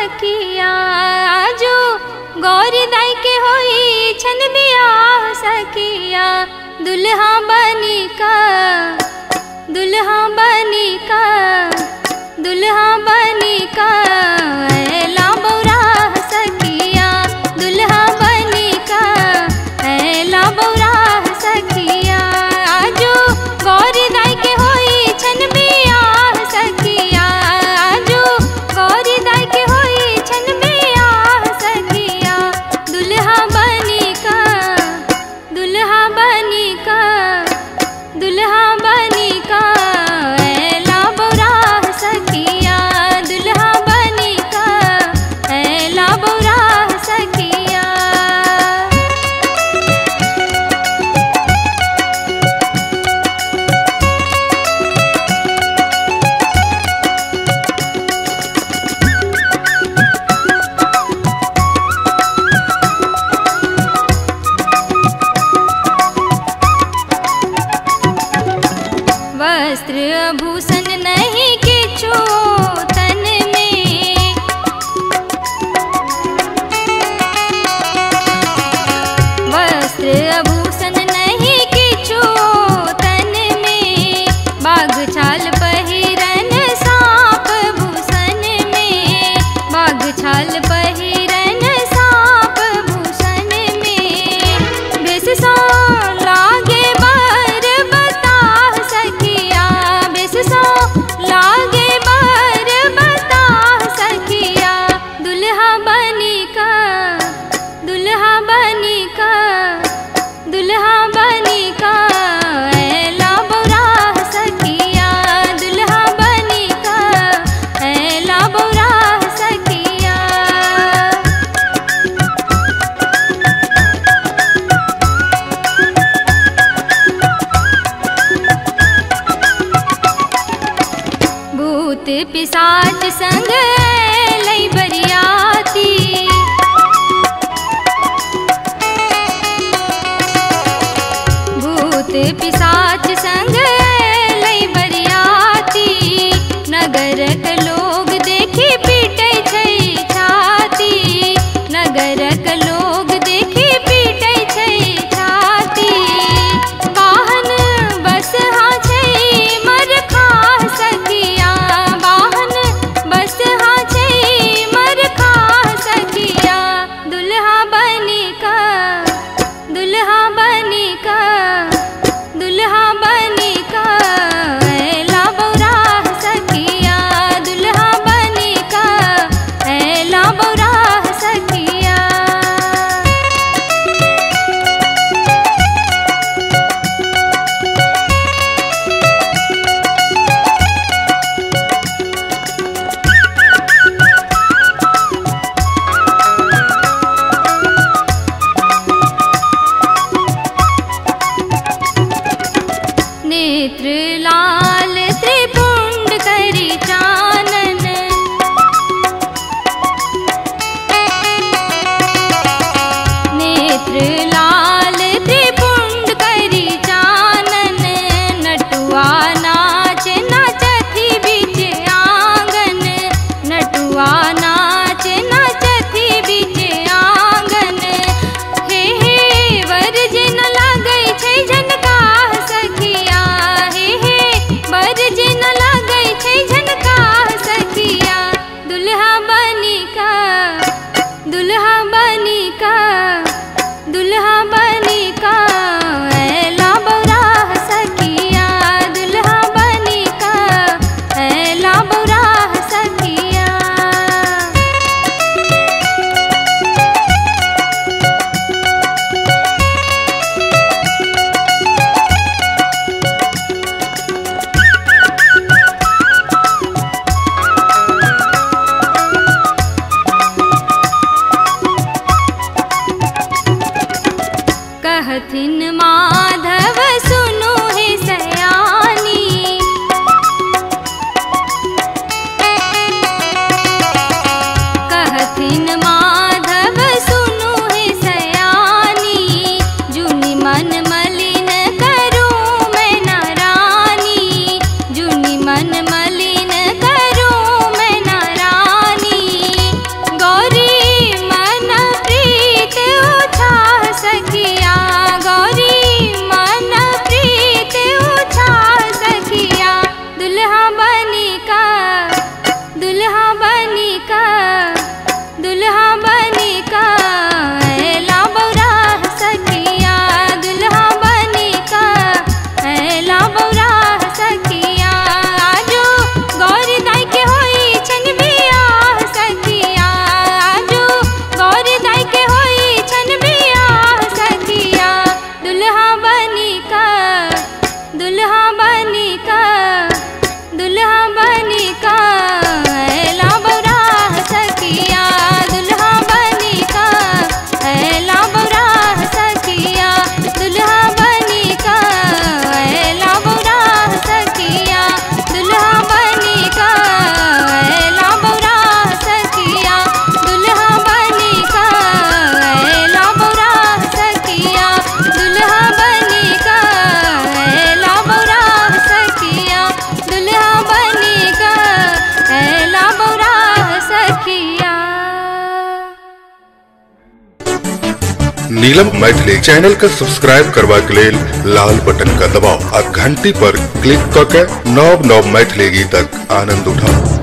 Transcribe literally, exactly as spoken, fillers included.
सखिया आजो गौरी दाई के होई छन बियाह सखिया। दुल्हा बनी का दुल्हा बनी का दुल्हा बनी का ऐला बौरा सखिया। दुल्हा बनी का ऐला बौरा सखिया आजो गौरी दाई के होई छन बियाह सखिया। आजो गौरी दाई के होई छन बियाह सखिया। दुल्हा बनी का दुल्हा बनी का दुल्हा बनी का ऐला बौरा सखिया। दुल्हा बनी का ऐला बौरा सखिया। वस्त्र आभूषण नहीं किछु तन में, वस्त्र आभूषण नहीं किछु तन में। बाघ छाल पहिरन सांप भूषण में, बाघ छाल पहिरन सांप भूषण में। बेस सो लागे बर बता सखिया, बेस सो लागे बर बता सखिया। दुल्हा बनी का दुल्हा बनी का दुल्हा बनी का ऐला बौरा सखिया। दुल्हा बनी का ऐला बौरा सखिया। भूत पिशाच संग लई बरियाती, भूत पिशाच संग लई बरियाती। नगर के लोग देखी पीटे छै छाती, नगर के लोग देखी पीटे छै छाती। वाहन बस हाँ छै मर खा सखिया, वाहन बस हाँ छै मर खा सखिया। दुल्हा बनी का दुल्हा बनी का दुल्हा बनी का ऐला बौरा सखिया। दुल्हा नीलम मैथिली चैनल का सब्सक्राइब करबा के लेल लाल बटन का दबाव आ घंटी पर क्लिक क के नव नव मैथिली गीतक आनंद उठाओ।